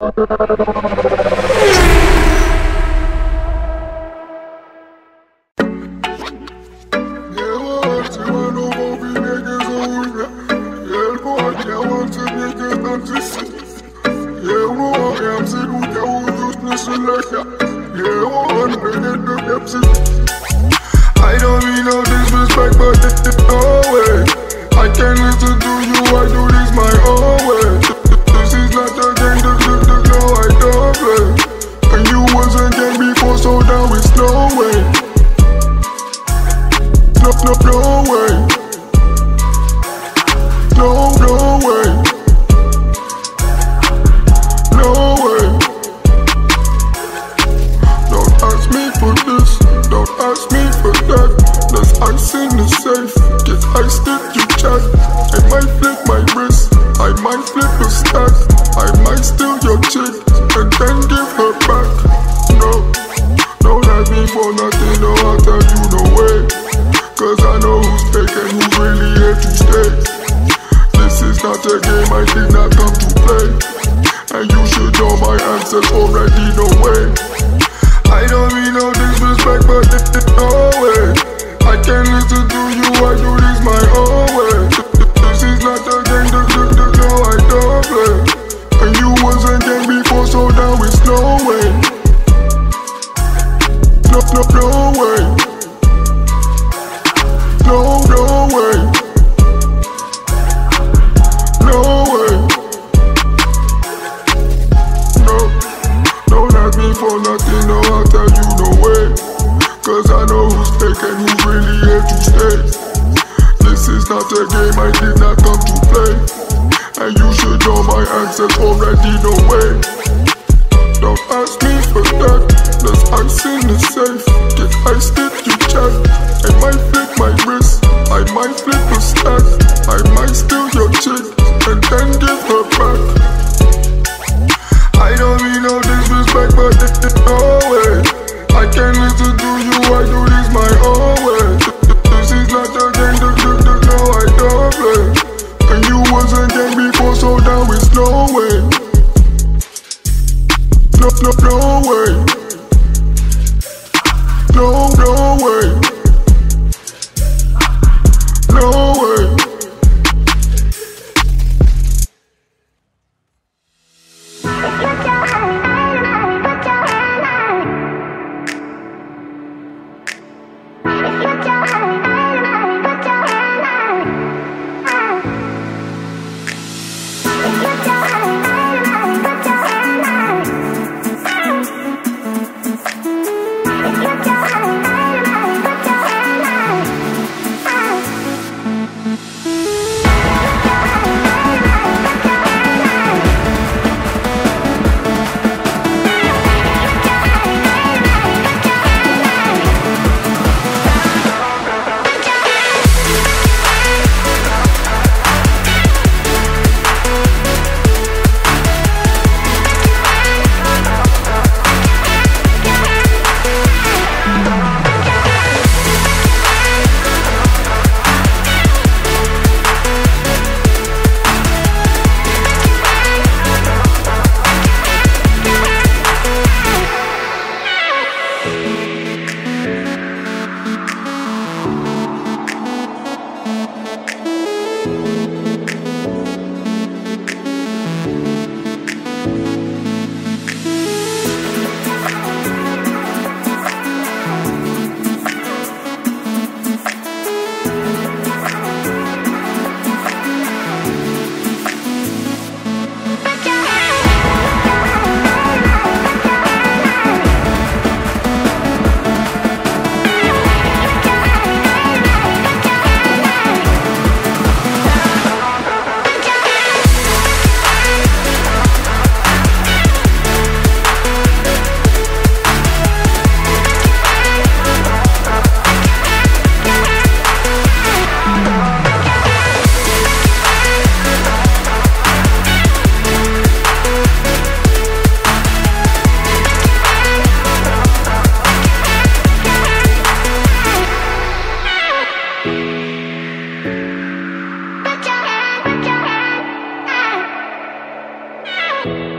I don't mean no disrespect, but no way. I can't listen to you, I do this my own way. This is not a game, no, I don't play. And you wasn't game before, so now it's no way. No way. No way. No way. Don't ask me for this, don't ask me for that. There's ice in the safe, get ice if you chat. I might flip my wrist, I might flip a stack. I might steal your chick, and then give her back. No, don't ask me for nothing, no, I'll tell you no way. Cause I know who's fake and who's really here to stay. This is not a game, I did not come to play. And you should know my answers already, no way. I don't mean no disrespect, but no way. I can't listen to you, I do this my own way. This is not a game, no, I don't play. And you wasn't game before, so now it's no way. No way. No way. No way. No, don't ask me for nothing, no, I'll tell you no way. Cause I know who's fake and who's really here to stay. This is not a game, I did not come to play. And you should know my answers already, no way. Don't ask me for that, there's ice in the safe. Get ice if you chat. I might flip my wrist, I might flip a stack. I might steal your chick, and then give her back. I don't mean no disrespect, but no way. I can't listen to you, I do this my own way. This is not a game, no, I don't play. And you wasn't game before, so now it's no way. No way. No way. No way. Put your hand.